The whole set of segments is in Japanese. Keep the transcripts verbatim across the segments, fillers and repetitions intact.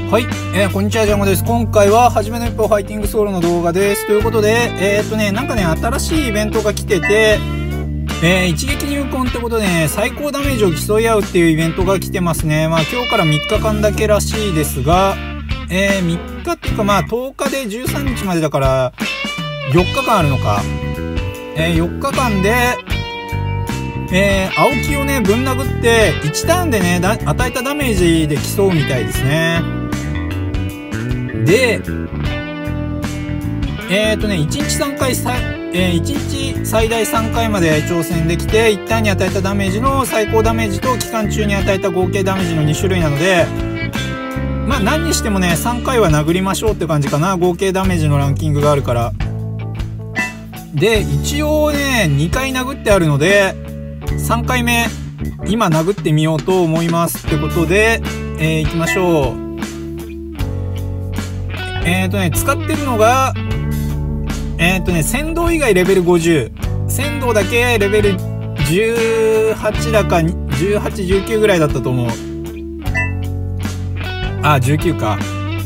はい、えー、こんにちは、ジャンゴです。今回は、はじめの一歩ファイティングソウルの動画です。ということで、えー、っとね、なんかね、新しいイベントが来てて、えー、一撃入魂ってことでね、最高ダメージを競い合うっていうイベントが来てますね。まあ、今日からみっかかんだけらしいですが、えー、みっかっていうか、まあ、とおかでじゅうさんにちまでだから、よっかかんあるのか。えー、よっかかんで、えー、青木をね、ぶん殴って、いちターンでね、与えたダメージで競うみたいですね。で、えーとね、いちにちさんかい、えー、いちにち最大さんかいまで挑戦できて、いちターンに与えたダメージの最高ダメージと期間中に与えた合計ダメージのにしゅるいなので、まあ何にしてもね、さんかいは殴りましょうって感じかな。合計ダメージのランキングがあるから。で、一応ね、にかい殴ってあるので、さんかいめ、今殴ってみようと思いますってことで、えー、行きましょう。えーとね、使ってるのが、えーとね、仙道以外レベルごじゅう。仙道だけレベルじゅうはちだか、じゅうはち、じゅうきゅうぐらいだったと思う。あ、じゅうきゅうか。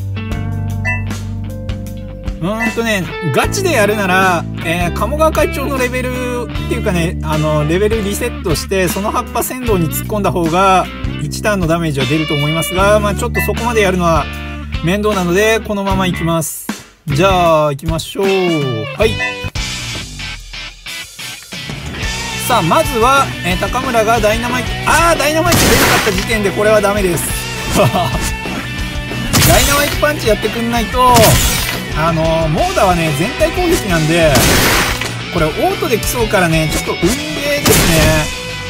うーんとね、ガチでやるなら、えー、鴨川会長のレベルっていうかね、あの、レベルリセットして、その葉っぱ仙道に突っ込んだ方が、いちターンのダメージは出ると思いますが、まあちょっとそこまでやるのは、面倒なので、このまま行きます。じゃあ、行きましょう。はい。さあ、まずは、えー、高村がダイナマイト、あー、ダイナマイト出なかった時点でこれはダメです。ダイナマイトパンチやってくんないと、あのー、モーダはね、全体攻撃なんで、これ、オートで競うからね、ちょっと運ゲーですね。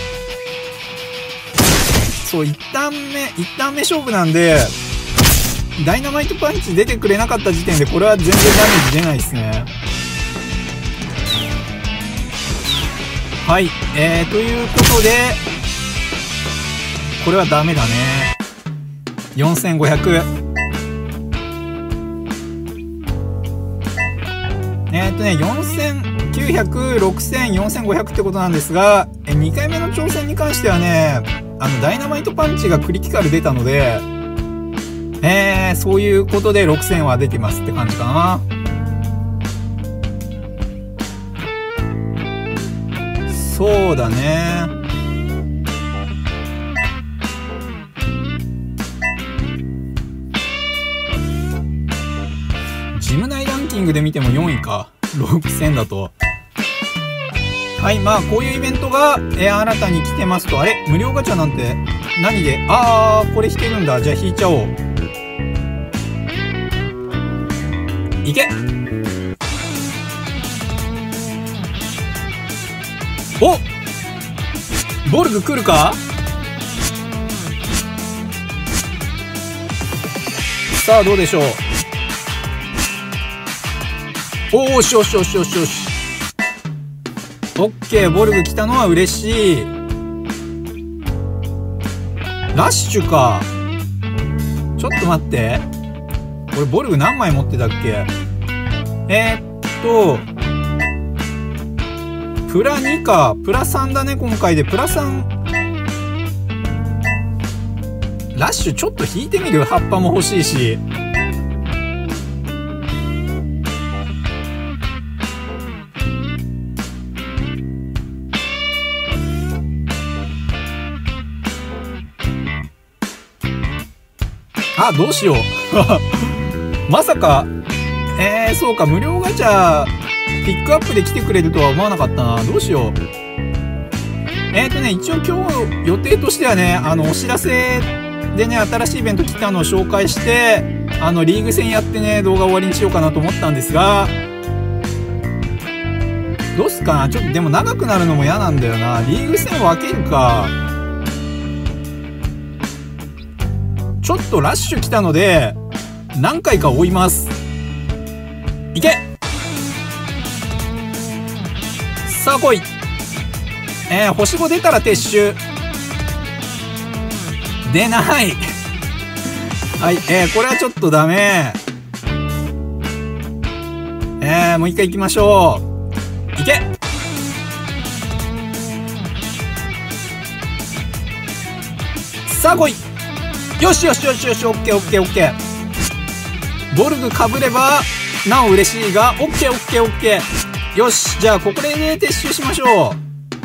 そう、一ターン目、一ターン目勝負なんで、ダイナマイトパンチ出てくれなかった時点でこれは全然ダメージ出ないですね。はい、えー、ということでこれはダメだね。よんせんごひゃく。えーっとね、よんせんきゅうひゃく、ろくせん、よんせんごひゃくってことなんですが、えにかいめの挑戦に関してはね、あのダイナマイトパンチがクリティカル出たので、えー、そういうことでろくせんは出てますって感じかな。そうだね。ジム内ランキングで見てもよんいか。ろくせんだと。はい、まあこういうイベントが、えー、新たに来てますと。あれ無料ガチャなんて何で、あー、これ引けるんだ。じゃあ引いちゃおう。いけ。お、ボルグ来るか。さあどうでしょう。おーしよしよしよしよし。オッケー、ボルグ来たのは嬉しい。ラッシュか。ちょっと待って、これボルグ何枚持ってたっけ。えー、っとプラにか、プラさんだね今回で。プラさん。ラッシュちょっと引いてみる。葉っぱも欲しいし。あ、どうしよう。まさか、えー、そうか、無料ガチャ、ピックアップで来てくれるとは思わなかったな。どうしよう。えーとね、一応今日予定としてはね、あの、お知らせでね、新しいイベント来たのを紹介して、あの、リーグ戦やってね、動画終わりにしようかなと思ったんですが、どうすかな。ちょっとでも長くなるのも嫌なんだよな。リーグ戦分けるか。ちょっとラッシュ来たので、何回か追います。いけ。さあ来い。えー、星ご出たら撤収。出ない。はい、えー、これはちょっとダメ。えー、もう一回行きましょう。いけ。さあ来い。よしよしよしよし、オッケーオッケーオッケー。 ボルグ被ればなお嬉しいが、オッケーオッケーオッケー。よし、じゃあここで撤収しましょ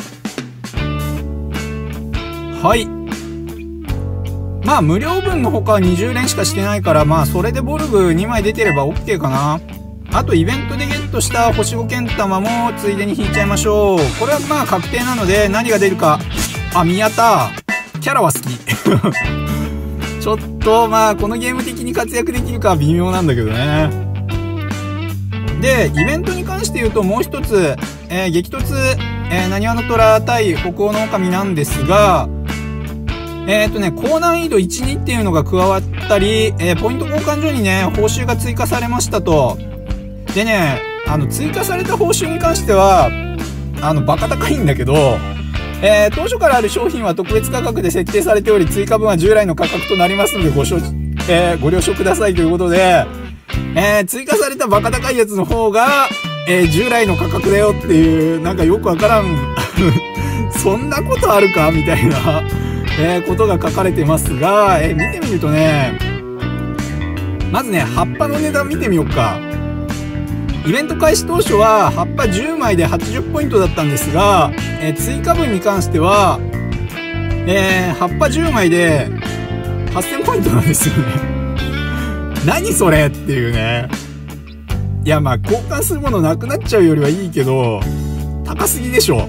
う。はい。まあ無料分の他はにじゅう連しかしてないから、まあそれでボルグにまい出てれば OK かな。あとイベントでゲットした星ごけん玉もついでに引いちゃいましょう。これはまあ確定なので何が出るか。あ、宮田。キャラは好き。ちょっとまあこのゲーム的に活躍できるかは微妙なんだけどね。で、イベントに関して言うともう一つ、えー、激突、えー、なにわの虎対北欧の狼なんですが、えっとね、高難易度いち、にっていうのが加わったり、えー、ポイント交換所にね、報酬が追加されましたと。でね、あの、追加された報酬に関しては、あの、バカ高いんだけど、えー、当初からある商品は特別価格で設定されており、追加分は従来の価格となりますので、ご承知、えー、ご了承くださいということで、えー、追加されたバカ高いやつの方が、えー、従来の価格だよっていう、なんかよくわからん、そんなことあるかみたいな、えー、ことが書かれてますが、えー、見てみるとね、まずね、葉っぱの値段見てみようか。イベント開始当初は葉っぱじゅうまいではちじゅうポイントだったんですが、えー、追加分に関しては、えー、葉っぱじゅうまいではっせんポイントなんですよね。何それっていうね。いやまあ交換するものなくなっちゃうよりはいいけど、高すぎでしょ。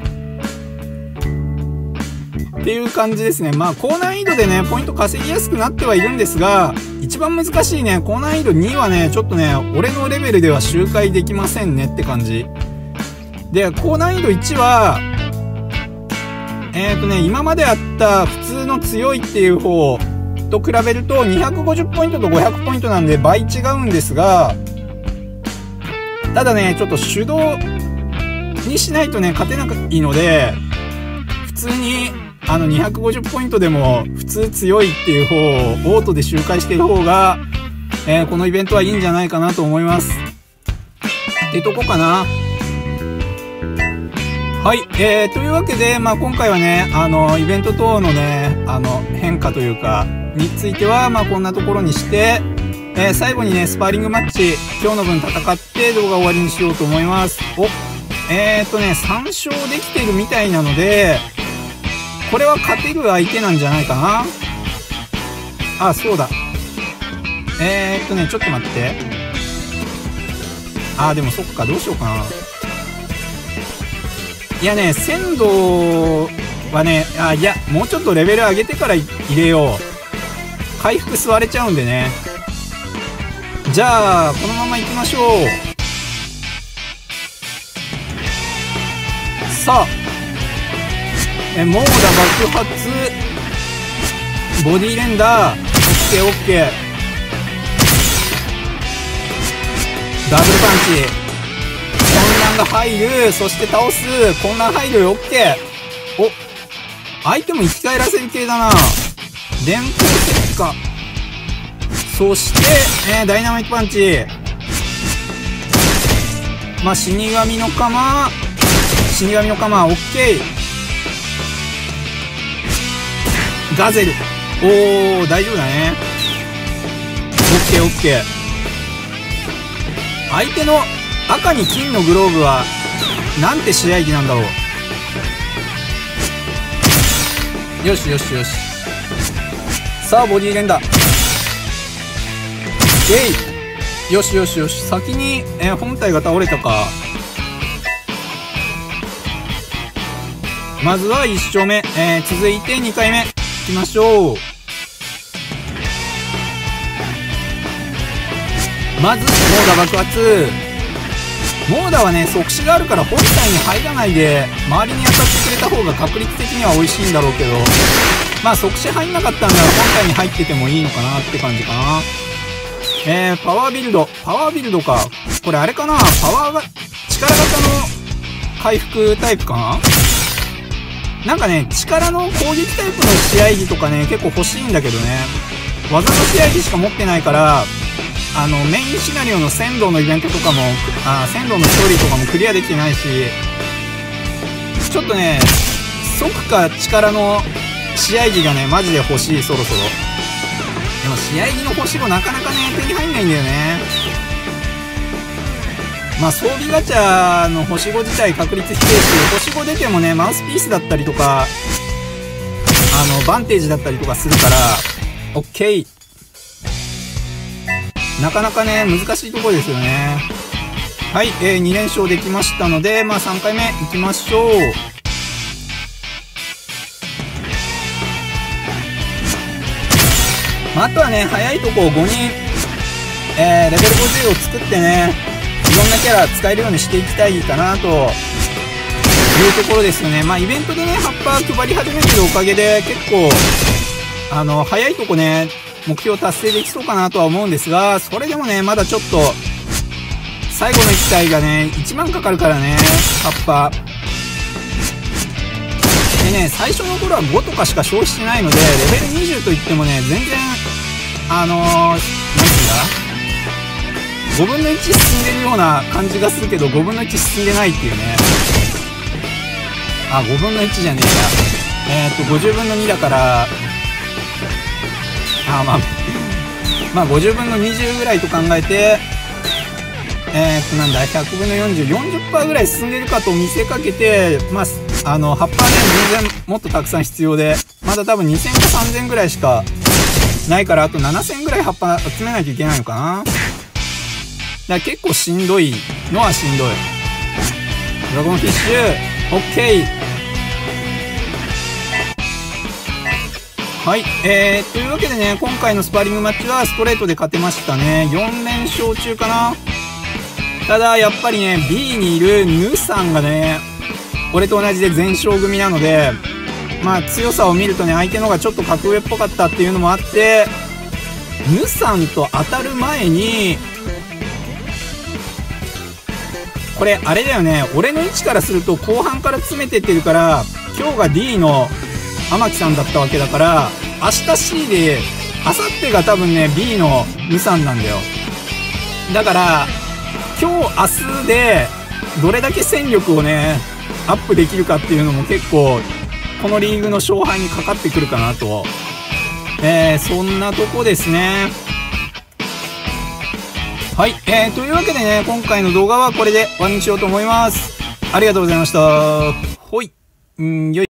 っていう感じですね。まあ高難易度でね、ポイント稼ぎやすくなってはいるんですが、一番難しいね、高難易度にはね、ちょっとね、俺のレベルでは周回できませんねって感じ。で、高難易度いちは、えっとね、今まであった普通の強いっていう方と比べるとにひゃくごじゅうポイントとごひゃくポイントなんで倍違うんですが、ただね、ちょっと手動にしないとね、勝てないので、普通に、あのにひゃくごじゅうポイントでも普通強いっていう方をオートで周回している方が、えー、このイベントはいいんじゃないかなと思います。ってとこかな。はい、えー、というわけで、まあ今回はね、あの、イベント等のね、あの、変化というか、については、まあこんなところにして、えー、最後にね、スパーリングマッチ、今日の分戦って動画終わりにしようと思います。お、えーとね、さん勝できてるみたいなので、これは勝てる相手なんじゃないかな。あ、そうだ。えーっとね、ちょっと待って。あー、でもそっか、どうしようかな。いやね、鮮度はね、あ、いや、もうちょっとレベル上げてから入れよう。回復吸われちゃうんでね。じゃあ、このまま行きましょう。さあ。え、モーダ爆発、ボディレンダー、オッケーオッケー。ダブルパンチ。混乱が入る。そして倒す。混乱入る。オッケー。お、相手も生き返らせる系だな。電光石火。そして、えー、ダイナマイトパンチ。まあ、死神の鎌。死神の鎌、オッケー。ガゼル。おー、大丈夫だね。オッケーオッケー。相手の赤に金のグローブは、なんて試合機なんだろう。よしよしよし。さあ、ボディ連打。えい。よしよしよし。先に、えー、本体が倒れたか。まずはいち勝目。えー、続いてにかいめ。行きましょう。まず、モーダ爆発。モーダはね、即死があるから本体に入らないで、周りに当たってくれた方が確率的には美味しいんだろうけど、まあ即死入んなかったんなら本体に入っててもいいのかなって感じかな。えー、パワービルド。パワービルドか。これあれかな、パワーが、力型の回復タイプかな。なんかね、力の攻撃タイプの試合着とかね、結構欲しいんだけどね。技の試合着しか持ってないから、あの、メインシナリオの仙道のイベントとかも、あ、仙道のストーリーとかもクリアできてないし、ちょっとね、即か力の試合着がね、マジで欲しい、そろそろ。よし。 試合着の星ごなかなかね、手に入んないんだよね。まあ装備ガチャの星ご自体確率低いし、星ご出てもね、マウスピースだったりとか、あの、バンテージだったりとかするから、オッケー。なかなかね、難しいところですよね。はい、えー、に連勝できましたので、まあさんかいめ行きましょう。まあ、あとはね、早いとこごにん、えー、レベルごじゅうを作ってね、いろんなキャラ使えるようにしていきたいかなというところですよね。まあイベントでね、葉っぱ配り始めてるおかげで結構、あの、早いとこね、目標達成できそうかなとは思うんですが、それでもね、まだちょっと、最後のいち体がね、いちまんかかるからね、葉っぱ。でね、最初の頃はごとかしか消費してないので、レベルにじゅうといってもね、全然、あのー、なんていうんだごぶんのいち進んでるような感じがするけど、ごぶんのいち進んでないっていうね。あ、ごぶんのいちじゃねえや。えー、っと、ごじゅうぶんのにだから、あ、まあ、まあ、ごじゅうぶんのにじゅうぐらいと考えて、えー、っと、なんだ、ひゃくぶんのよんじゅう、よんじゅっパーセント ぐらい進んでるかと見せかけて、まあ、あの、葉っぱはね、全然もっとたくさん必要で、まだ多分にせんかさんぜんぐらいしかないから、あとななせんぐらい葉っぱ集めないといけないのかな。だから結構しんどいのはしんどい。ドラゴンフィッシュ、オッケー。はい、えー、というわけでね、今回のスパーリングマッチはストレートで勝てましたね。よん連勝中かな。ただ、やっぱりね、B にいるヌさんがね、俺と同じで全勝組なので、まあ強さを見るとね、相手の方がちょっと格上っぽかったっていうのもあって、ヌさんと当たる前に、これあれだよね、俺の位置からすると後半から詰めてってるから、今日が D の天木さんだったわけだから、明日 C で、明後日が多分ね、B のヌさんなんだよ。だから、今日明日で、どれだけ戦力をね、アップできるかっていうのも結構、このリーグの勝敗にかかってくるかなと。えー、そんなとこですね。はい。えー、というわけでね、今回の動画はこれで終わりにしようと思います。ありがとうございました。ほい。んーよい。